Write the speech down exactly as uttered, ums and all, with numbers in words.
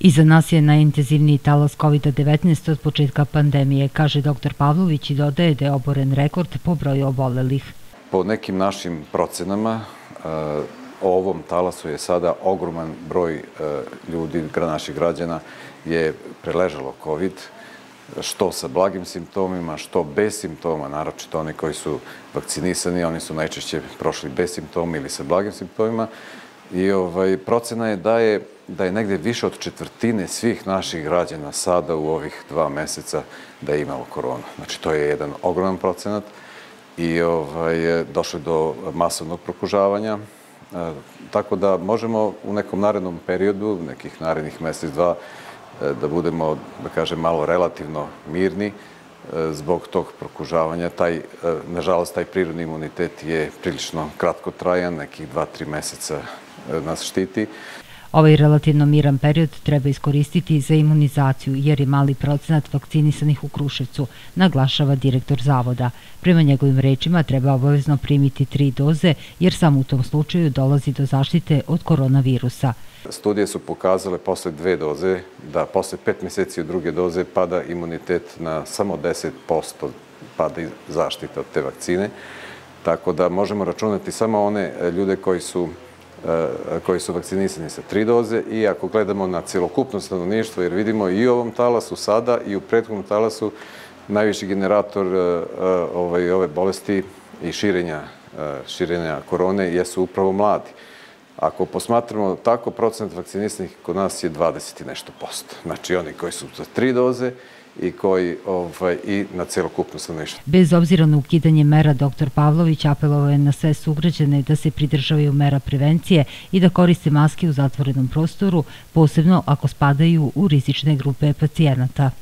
Iza nas je najintenzivniji talas kovida devetnaest od početka pandemije, kaže doktor Pavlović i dodaje da je oboren rekord po broju obolelih. Po nekim našim procenama, o ovom talasu je sada ogroman broj ljudi, naših građana, je preležalo COVID, što sa blagim simptomima, što bez simptoma, naročito oni koji su vakcinisani, oni su najčešće prošli bez simptoma ili sa blagim simptomima. I procena je da je da je negde više od četvrtine svih naših građana sada u ovih dva meseca da je imalo koronu. Znači, to je jedan ogroman procenat i došlo je do masovnog prokužavanja. Tako da možemo u nekom narednom periodu, nekih narednih mesec, dva, da budemo, da kažem, malo relativno mirni zbog tog prokužavanja. Nažalost, taj prirodni imunitet je prilično kratkotrajan, nekih dva, tri meseca nas štiti. Ovaj relativno miran period treba iskoristiti za imunizaciju, jer je mali procenat vakcinisanih u Kruševcu, naglašava direktor zavoda. Prema njegovim rečima treba obavezno primiti tri doze, jer samo u tom slučaju dolazi do zaštite od koronavirusa. Studije su pokazale posle dve doze da posle pet meseci od druge doze pada imunitet na samo deset posto pada zaštita od te vakcine. Tako da možemo računati samo one ljude koji su koji su vakcinisani sa tri doze i ako gledamo na celokupno stanovništvo, jer vidimo i u ovom talasu sada i u prethodnom talasu najviši generator ove bolesti i širenja korone jesu upravo mladi. Ako posmatramo tako, procenat vakcinisanih kod nas je dvadeset i nešto posto. Znači oni koji su za tri doze i koji i na celokupno stanovništvo. Bez obzira na ukidanje mera, doktor Pavlović apelovao je na sve sugrađane da se pridržavaju mera prevencije i da koriste maske u zatvorenom prostoru, posebno ako spadaju u rizične grupe pacijenata.